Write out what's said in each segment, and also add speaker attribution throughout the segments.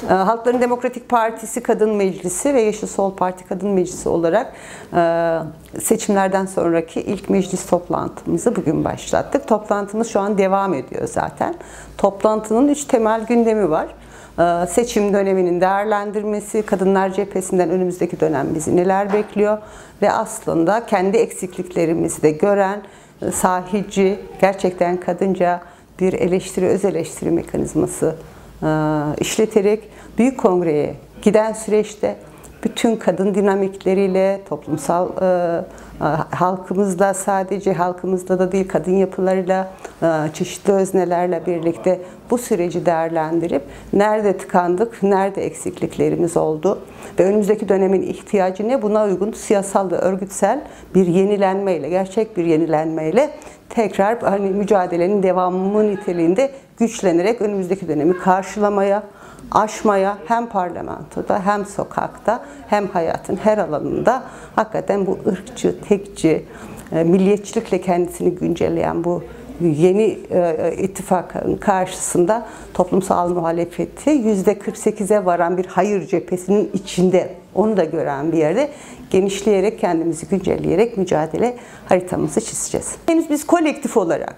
Speaker 1: Halkların Demokratik Partisi Kadın Meclisi ve Yeşil Sol Parti Kadın Meclisi olarak seçimlerden sonraki ilk meclis toplantımızı bugün başlattık. Toplantımız şu an devam ediyor zaten. Toplantının 3 temel gündemi var. Seçim döneminin değerlendirmesi, kadınlar cephesinden önümüzdeki dönem bizi neler bekliyor ve aslında kendi eksikliklerimizi de gören, sahici, gerçekten kadınca bir eleştiri, öz eleştiri mekanizması işleterek Büyük Kongre'ye giden süreçte bütün kadın dinamikleriyle, toplumsal halkımızda, sadece halkımızda da değil, kadın yapılarıyla, çeşitli öznelerle birlikte bu süreci değerlendirip nerede tıkandık, nerede eksikliklerimiz oldu ve önümüzdeki dönemin ihtiyacı ne, buna uygun siyasal ve örgütsel bir yenilenmeyle, gerçek bir yenilenmeyle tekrar mücadelenin devamı niteliğinde güçlenerek önümüzdeki dönemi karşılamaya, aşmaya, hem parlamentoda hem sokakta hem hayatın her alanında hakikaten bu ırkçı, tekçi, milliyetçilikle kendisini güncelleyen bu yeni ittifakın karşısında toplumsal muhalefeti %48'e varan bir hayır cephesinin içinde, onu da gören bir yerde genişleyerek, kendimizi güncelleyerek mücadele haritamızı çizeceğiz. Henüz biz kolektif olarak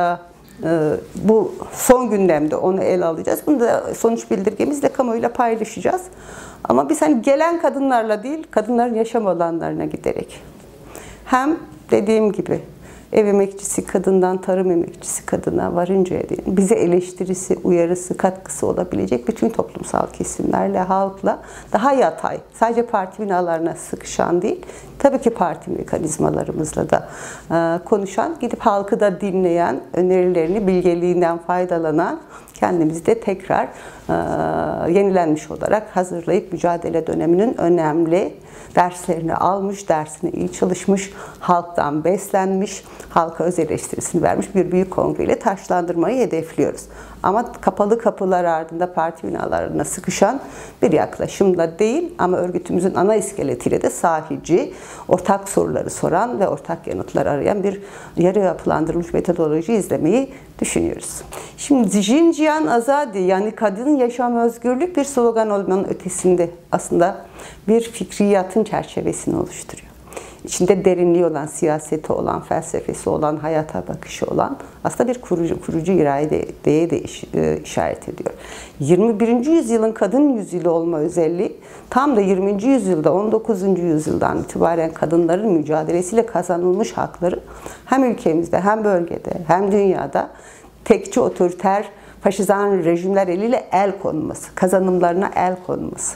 Speaker 1: bu son gündemde onu ele alacağız. Bunu da sonuç bildirgemizle kamuoyuyla paylaşacağız. Ama biz gelen kadınlarla değil, kadınların yaşam alanlarına giderek hem dediğim gibi ev emekçisi kadından tarım emekçisi kadına varıncaya değil, bize eleştirisi, uyarısı, katkısı olabilecek bütün toplumsal kesimlerle, halkla daha yatay, sadece parti binalarına sıkışan değil, tabii ki parti mekanizmalarımızla da konuşan, gidip halkı da dinleyen, önerilerini, bilgeliğinden faydalanan, kendimizi de tekrar yenilenmiş olarak hazırlayıp mücadele döneminin önemli derslerini almış, dersini iyi çalışmış, halktan beslenmiş, halka öz eleştirisini vermiş bir büyük kongreyle taşlandırmayı hedefliyoruz. Ama kapalı kapılar ardında parti binalarına sıkışan bir yaklaşımla değil, ama örgütümüzün ana iskeletiyle de sahici, ortak soruları soran ve ortak yanıtlar arayan bir yarı yapılandırılmış metodoloji izlemeyi düşünüyoruz. Şimdi Jinjiyan Azadi, yani kadın yaşam özgürlük bir slogan olmanın ötesinde aslında bir fikriyatın çerçevesini oluşturuyor. İçinde derinliği olan, siyaseti olan, felsefesi olan, hayata bakışı olan aslında bir kurucu iradeye de işaret ediyor. 21. yüzyılın kadın yüzyılı olma özelliği tam da 20. yüzyılda, 19. yüzyıldan itibaren kadınların mücadelesiyle kazanılmış hakları hem ülkemizde hem bölgede hem dünyada tekçi, otoriter, faşizan rejimler eliyle el konması, kazanımlarına el konması,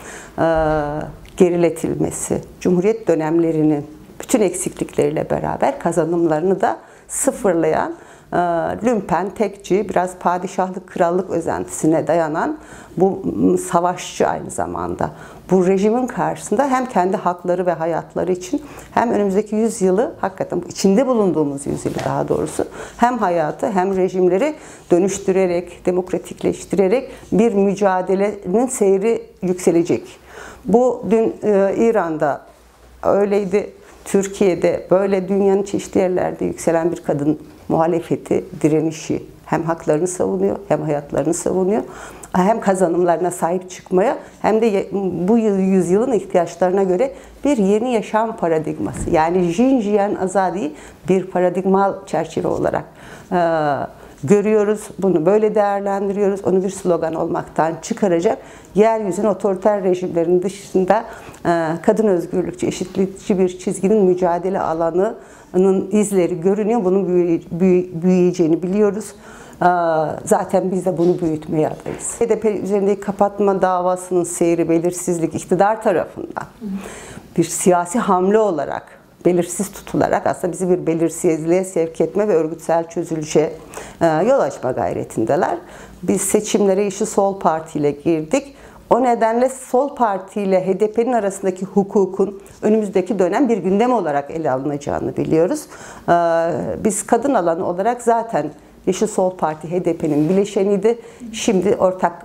Speaker 1: geriletilmesi, Cumhuriyet dönemlerinin bütün eksiklikleriyle beraber kazanımlarını da sıfırlayan, lümpen, tekçi, biraz padişahlık, krallık özentisine dayanan bu savaşçı aynı zamanda. Bu rejimin karşısında hem kendi hakları ve hayatları için hem önümüzdeki yüzyılı, hakikaten içinde bulunduğumuz yüzyılı daha doğrusu, hem hayatı hem rejimleri dönüştürerek, demokratikleştirerek bir mücadelenin seyri yükselecek. Bu dün İran'da öyleydi, Türkiye'de böyle, dünyanın çeşitli yerlerde yükselen bir kadın muhalefeti, direnişi, hem haklarını savunuyor, hem hayatlarını savunuyor, hem kazanımlarına sahip çıkmaya, hem de bu yüzyılın ihtiyaçlarına göre bir yeni yaşam paradigması, yani Jinjiyan Azadi'yi bir paradigmal çerçeve olarak görüyoruz, bunu böyle değerlendiriyoruz, onu bir slogan olmaktan çıkaracak, yeryüzünün otoriter rejimlerinin dışında kadın özgürlükçü, eşitlikçi bir çizginin mücadele alanının izleri görünüyor. Bunun büyüyeceğini biliyoruz. Zaten biz de bunu büyütmeye adayız. HDP üzerindeki kapatma davasının seyri, belirsizlik, iktidar tarafından bir siyasi hamle olarak, belirsiz tutularak aslında bizi bir belirsizliğe sevk etme ve örgütsel çözülüşe yol açma gayretindeler. Biz seçimlere Yeşil Sol Parti ile girdik. O nedenle Sol Parti ile HDP'nin arasındaki hukukun önümüzdeki dönem bir gündem olarak ele alınacağını biliyoruz. Biz kadın alanı olarak zaten Yeşil Sol Parti HDP'nin bileşeniydi. Şimdi ortak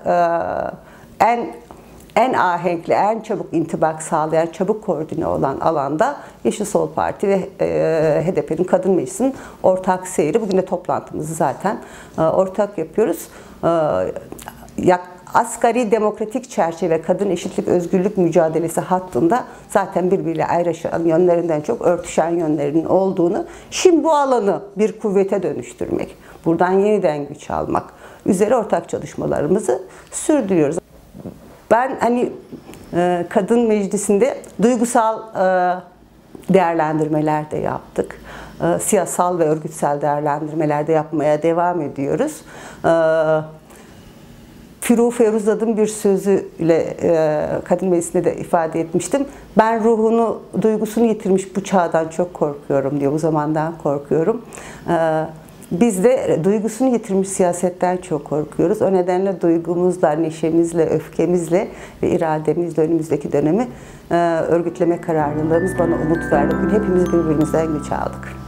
Speaker 1: en ahenkli, en çabuk intibak sağlayan, çabuk koordine olan alanda Yeşil Sol Parti ve HDP'nin Kadın Meclisi'nin ortak seyri. Bugün de toplantımızı zaten ortak yapıyoruz. asgari demokratik çerçeve kadın eşitlik özgürlük mücadelesi hattında zaten birbiriyle ayrışan yönlerinden çok örtüşen yönlerinin olduğunu, şimdi bu alanı bir kuvvete dönüştürmek, buradan yeniden güç almak üzere ortak çalışmalarımızı sürdürüyoruz. Ben hani kadın meclisinde duygusal değerlendirmeler de yaptık. Siyasal ve örgütsel değerlendirmeler de yapmaya devam ediyoruz. Firuze Feruzad'ın bir sözüyle kadın meclisinde de ifade etmiştim. Ben ruhunu, duygusunu yitirmiş bu çağdan çok korkuyorum diyor. Bu zamandan korkuyorum. Biz de duygusunu yitirmiş siyasetten çok korkuyoruz. O nedenle duygumuzla, neşemizle, öfkemizle ve irademizle önümüzdeki dönemi örgütleme kararlılığımız bana umut verdi. Bugün hepimiz birbirimizden güç aldık.